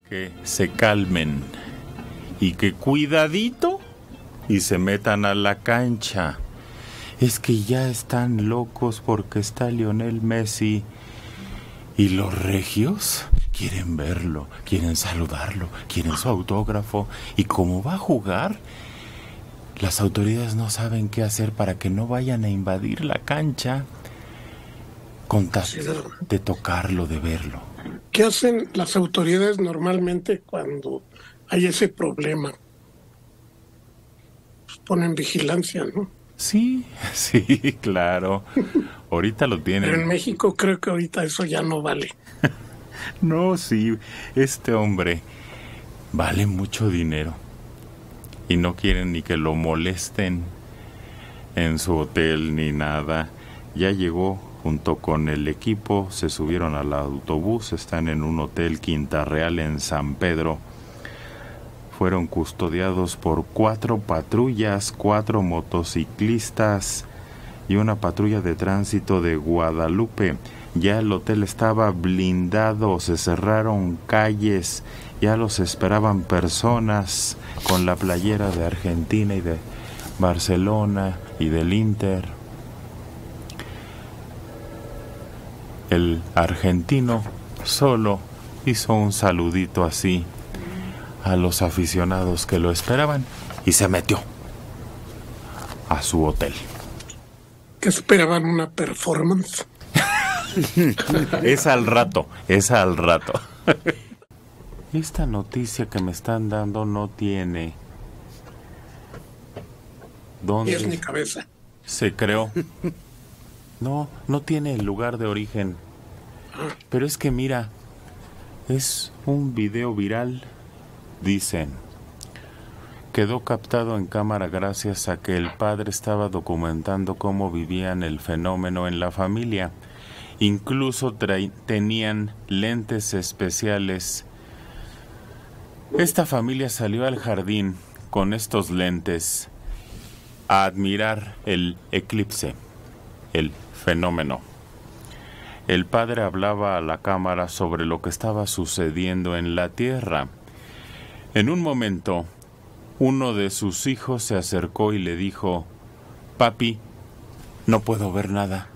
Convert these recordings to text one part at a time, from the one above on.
Que se calmen y que cuidadito y se metan a la cancha. Es que ya están locos porque está Lionel Messi y los regios quieren verlo, quieren saludarlo, quieren su autógrafo, y como va a jugar, las autoridades no saben qué hacer para que no vayan a invadir la cancha con tal de tocarlo, de verlo. ¿Qué hacen las autoridades normalmente cuando hay ese problema? Pues ponen vigilancia, ¿no? Sí, sí, claro. Ahorita lo tienen. Pero en México creo que ahorita eso ya no vale. No, sí, este hombre vale mucho dinero y no quieren ni que lo molesten en su hotel ni nada. Ya llegó junto con el equipo, se subieron al autobús, están en un hotel Quinta Real en San Pedro. Fueron custodiados por 4 patrullas, 4 motociclistas y una patrulla de tránsito de Guadalupe. Ya el hotel estaba blindado, se cerraron calles, ya los esperaban personas con la playera de Argentina y de Barcelona y del Inter. El argentino solo hizo un saludito así a los aficionados que lo esperaban y se metió a su hotel. ¿Qué esperaban? ¿Una performance? Es al rato, es al rato. Esta noticia que me están dando no tiene dónde Pies ni cabeza. se creó. No tiene el lugar de origen. Pero es que mira, es un video viral, dicen. Quedó captado en cámara gracias a que el padre estaba documentando cómo vivían el fenómeno en la familia. Incluso tenían lentes especiales. Esta familia salió al jardín con estos lentes a admirar el eclipse, el fenómeno. El padre hablaba a la cámara sobre lo que estaba sucediendo en la Tierra. En un momento, uno de sus hijos se acercó y le dijo: «Papi, no puedo ver nada».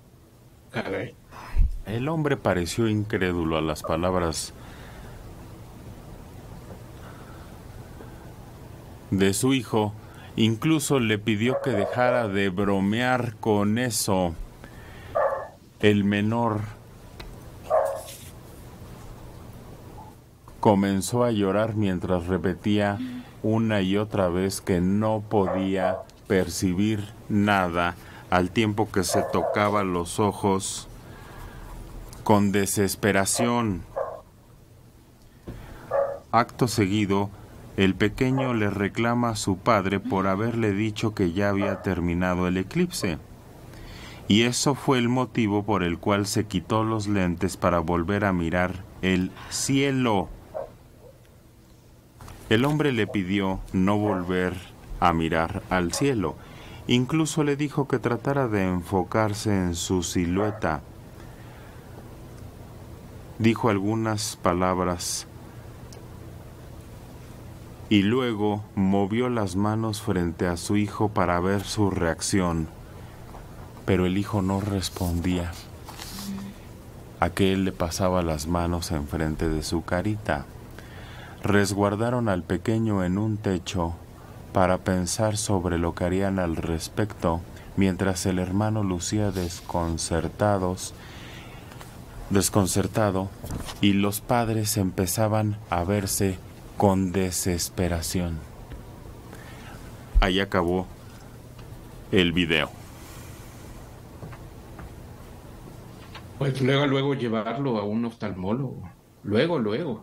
El hombre pareció incrédulo a las palabras de su hijo. Incluso le pidió que dejara de bromear con eso. El menor comenzó a llorar mientras repetía una y otra vez que no podía percibir nada, al tiempo que se tocaba los ojos con desesperación. Acto seguido, el pequeño le reclama a su padre por haberle dicho que ya había terminado el eclipse. Y eso fue el motivo por el cual se quitó los lentes para volver a mirar el cielo. El hombre le pidió no volver a mirar al cielo. Incluso le dijo que tratara de enfocarse en su silueta. Dijo algunas palabras y luego movió las manos frente a su hijo para ver su reacción. Pero el hijo no respondía. Aquel le pasaba las manos enfrente de su carita. Resguardaron al pequeño en un techo para pensar sobre lo que harían al respecto, mientras el hermano lucía desconcertado y los padres empezaban a verse con desesperación. Ahí acabó el video. Pues luego llevarlo a un oftalmólogo. Luego.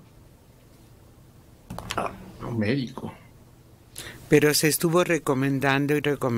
A un médico. Pero se estuvo recomendando.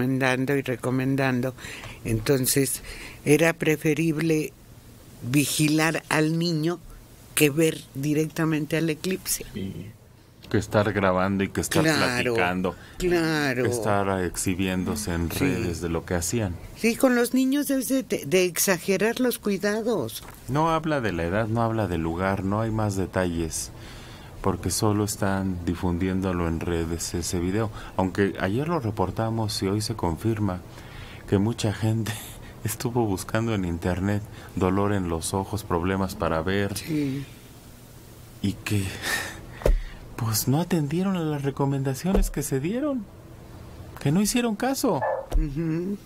Entonces, era preferible vigilar al niño que ver directamente al eclipse. Sí. Que estar grabando y que estar platicando. Claro. Que estar exhibiéndose en redes de lo que hacían. Sí, con los niños debes de exagerar los cuidados. No habla de la edad, no habla del lugar, no hay más detalles. porque solo están difundiéndolo en redes ese video. Aunque ayer lo reportamos y hoy se confirma que mucha gente estuvo buscando en internet dolor en los ojos, problemas para ver. Sí. Y que pues no atendieron a las recomendaciones que se dieron, que no hicieron caso. Uh-huh.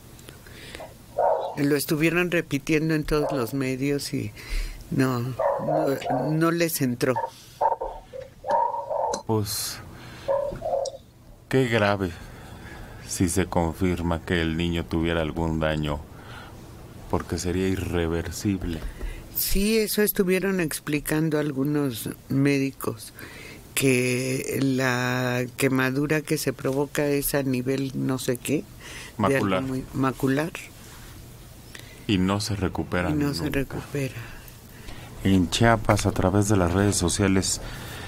Lo estuvieron repitiendo en todos los medios y no les entró. Pues qué grave si se confirma que el niño tuviera algún daño, porque sería irreversible. Sí, eso estuvieron explicando algunos médicos, que la quemadura que se provoca es a nivel no sé qué, macular, macular, y no se recupera. Y no se recupera. En Chiapas, a través de las redes sociales,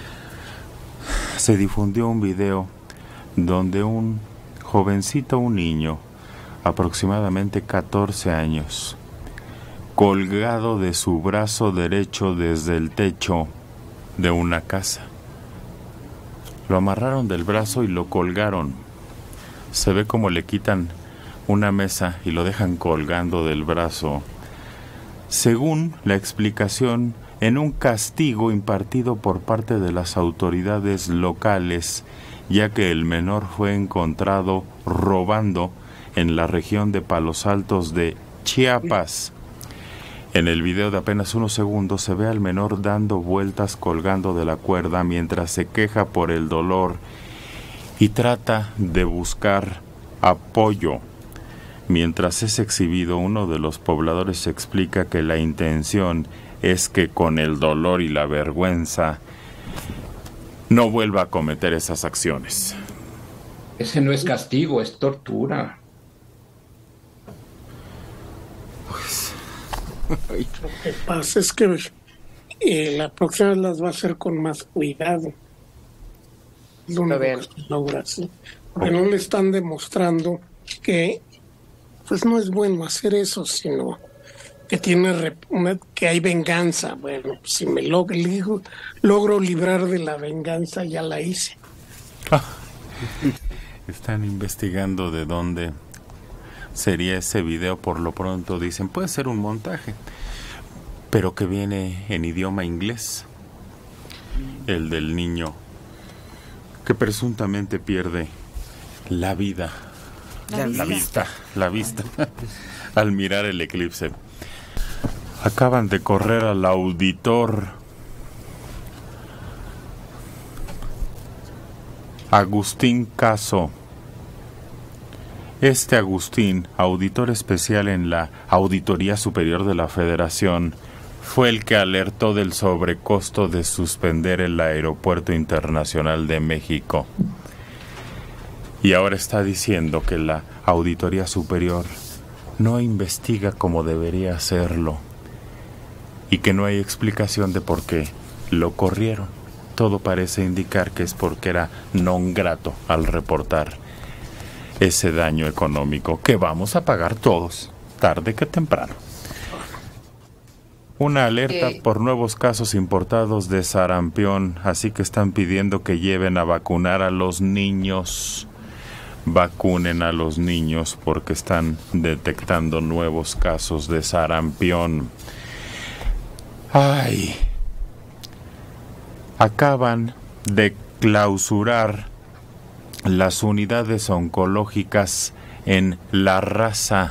se difundió un video donde un jovencito, un niño, aproximadamente 14 años, colgado de su brazo derecho desde el techo de una casa. Lo amarraron del brazo y lo colgaron. Se ve como le quitan una mesa y lo dejan colgando del brazo, según la explicación, en un castigo impartido por parte de las autoridades locales, ya que el menor fue encontrado robando en la región de Palos Altos de Chiapas. En el video de apenas unos segundos se ve al menor dando vueltas colgando de la cuerda mientras se queja por el dolor y trata de buscar apoyo. Mientras es exhibido, uno de los pobladores explica que la intención es que con el dolor y la vergüenza no vuelva a cometer esas acciones. Ese no es castigo, es tortura. Pues lo que pasa es que la próxima vez las va a hacer con más cuidado. Lo único que se logra, ¿sí? Porque no le están demostrando que pues no es bueno hacer eso, sino que que hay venganza. Bueno, si me logro librar de la venganza, ya la hice. Están investigando de dónde sería ese video. Por lo pronto dicen, puede ser un montaje, pero que viene en idioma inglés. El del niño que presuntamente pierde la vida. La vista al mirar el eclipse. Acaban de correr al auditor Agustín Caso. Este Agustín, auditor especial en la Auditoría Superior de la Federación, fue el que alertó del sobrecosto de suspender el Aeropuerto Internacional de México. Y ahora está diciendo que la Auditoría Superior no investiga como debería hacerlo y que no hay explicación de por qué lo corrieron. Todo parece indicar que es porque era non grato al reportar ese daño económico que vamos a pagar todos, tarde que temprano. Una alerta por nuevos casos importados de sarampión, así que están pidiendo que lleven a vacunar a los niños. Vacunen a los niños porque están detectando nuevos casos de sarampión. ¡Ay! Acaban de clausurar las unidades oncológicas en La Raza.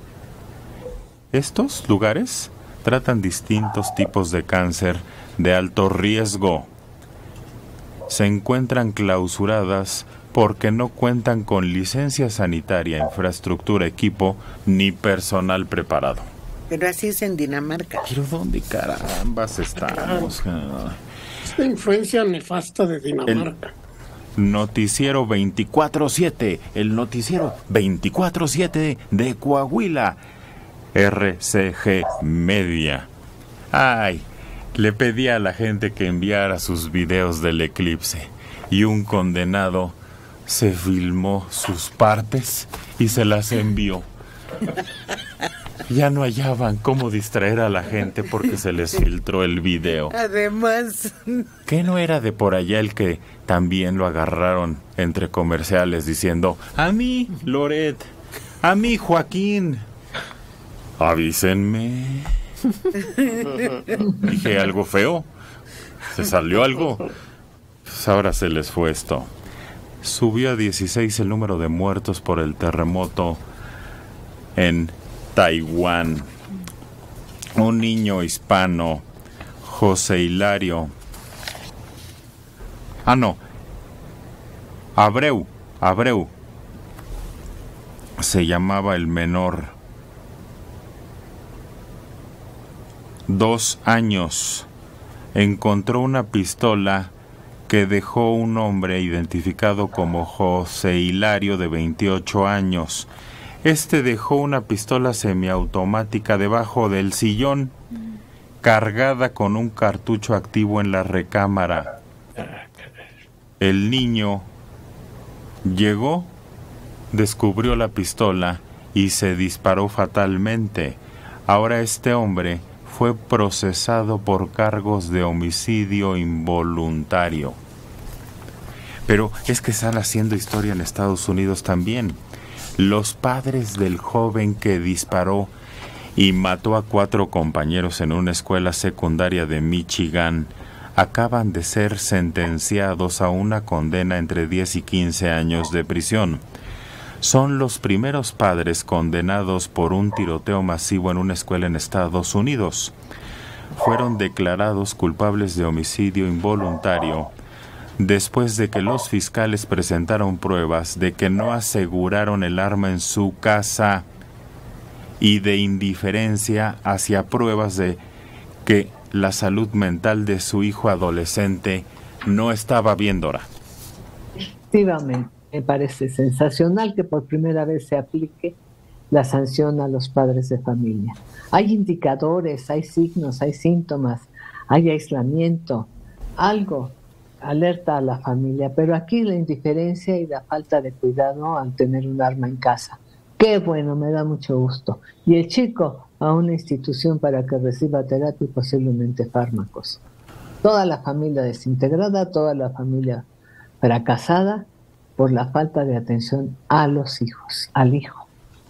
Estos lugares tratan distintos tipos de cáncer de alto riesgo. Se encuentran clausuradas porque no cuentan con licencia sanitaria, infraestructura, equipo ni personal preparado. Pero así es en Dinamarca. ¿Pero dónde carambas estamos? Esta influencia nefasta de Dinamarca. El noticiero 24/7, el noticiero 24/7 de Coahuila, RCG Media. Ay, le pedí a la gente que enviara sus videos del eclipse y un condenado se filmó sus partes y se las envió. ya no hallaban cómo distraer a la gente porque se les filtró el video. Además, ¿Qué no era de por allá el que también lo agarraron entre comerciales diciendo: a mí, Loret, a mí, Joaquín, avísenme? Dije algo feo, se salió algo, pues ahora se les fue esto. Subió a 16 el número de muertos por el terremoto en Taiwán. Un niño hispano, José Hilario. Abreu. Se llamaba el menor. 2 años. Encontró una pistola que dejó un hombre identificado como José Hilario de 28 años. Este dejó una pistola semiautomática debajo del sillón, cargada con un cartucho activo en la recámara. El niño llegó, descubrió la pistola y se disparó fatalmente. Ahora este hombre fue procesado por cargos de homicidio involuntario. Pero es que están haciendo historia en Estados Unidos también. Los padres del joven que disparó y mató a 4 compañeros en una escuela secundaria de Michigan acaban de ser sentenciados a una condena entre 10 y 15 años de prisión. Son los primeros padres condenados por un tiroteo masivo en una escuela en Estados Unidos. Fueron declarados culpables de homicidio involuntario después de que los fiscales presentaron pruebas de que no aseguraron el arma en su casa y de indiferencia hacia pruebas de que la salud mental de su hijo adolescente no estaba bien, Dora. Efectivamente, me parece sensacional que por primera vez se aplique la sanción a los padres de familia. Hay indicadores, hay signos, hay síntomas, hay aislamiento, algo alerta a la familia, pero aquí la indiferencia y la falta de cuidado al tener un arma en casa. Qué bueno, me da mucho gusto. Y el chico a una institución para que reciba terapia y posiblemente fármacos. Toda la familia desintegrada, toda la familia fracasada por la falta de atención a los hijos, al hijo.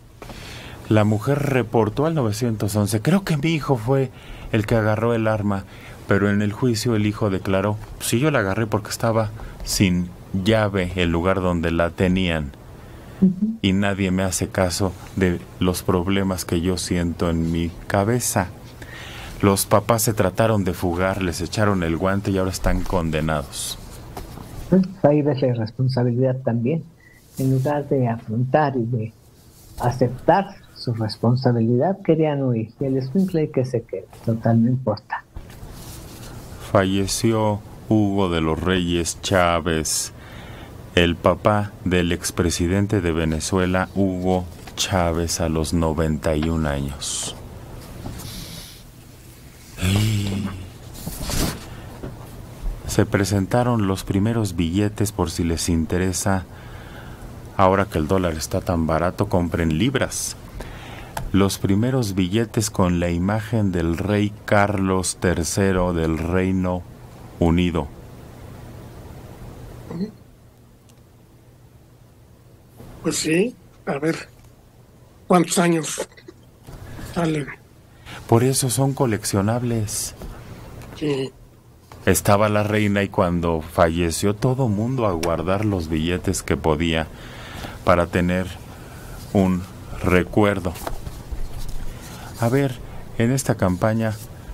La mujer reportó al 911, creo que mi hijo fue el que agarró el arma, pero en el juicio el hijo declaró: sí, yo la agarré porque estaba sin llave el lugar donde la tenían. Y nadie me hace caso de los problemas que yo siento en mi cabeza. Los papás se trataron de fugar, les echaron el guante y ahora están condenados. Ahí ves la irresponsabilidad también. En lugar de afrontar y de aceptar su responsabilidad, querían huir. Y el escuincle que se quede, total, no importa. Falleció Hugo de los Reyes Chávez, el papá del expresidente de Venezuela, Hugo Chávez, a los 91 años. Se presentaron los primeros billetes, por si les interesa. Ahora que el dólar está tan barato, compren libras. Los primeros billetes con la imagen del rey Carlos III del Reino Unido. Pues sí, a ver, ¿cuántos años salen? Por eso son coleccionables. Sí. Estaba la reina y cuando falleció todo mundo a guardar los billetes que podía para tener un recuerdo. A ver, en esta campaña,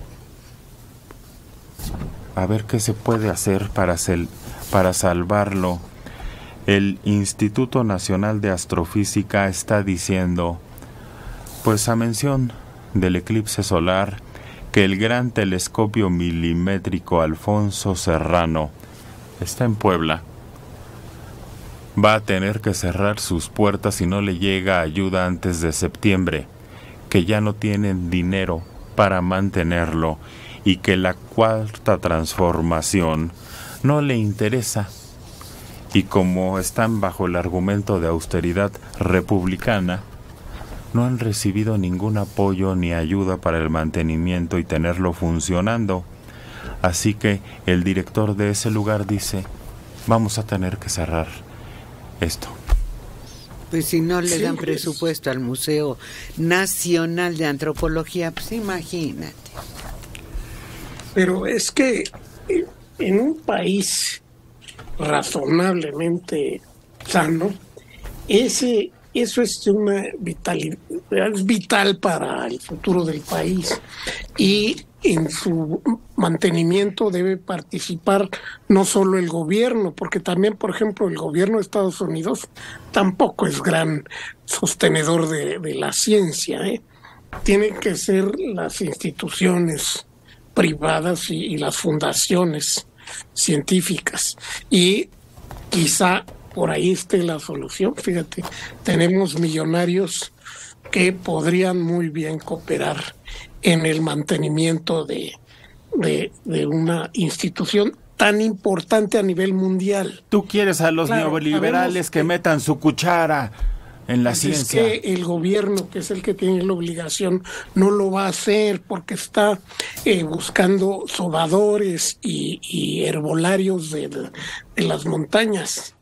a ver qué se puede hacer para salvarlo. El Instituto Nacional de Astrofísica está diciendo, pues a mención del eclipse solar, que el gran telescopio milimétrico Alfonso Serrano está en Puebla. Va a tener que cerrar sus puertas si no le llega ayuda antes de septiembre, que ya no tienen dinero para mantenerlo y que la cuarta transformación no le interesa. Y como están bajo el argumento de austeridad republicana, no han recibido ningún apoyo ni ayuda para el mantenimiento y tenerlo funcionando. Así que el director de ese lugar dice, vamos a tener que cerrar esto. Pues si no le dan presupuesto al Museo Nacional de Antropología, pues imagínate. Pero es que en un país razonablemente sano, eso es una vitalidad, es vital para el futuro del país, y en su mantenimiento debe participar no solo el gobierno, porque también, por ejemplo, el gobierno de Estados Unidos tampoco es gran sostenedor de la ciencia, ¿eh? Tienen que ser las instituciones privadas y las fundaciones científicas, y quizá por ahí esté la solución. Fíjate, tenemos millonarios que podrían muy bien cooperar en el mantenimiento de una institución tan importante a nivel mundial. Tú quieres a los neoliberales que metan su cuchara en la ciencia. Es que el gobierno, que es el que tiene la obligación, no lo va a hacer porque está buscando sobadores y herbolarios de las montañas.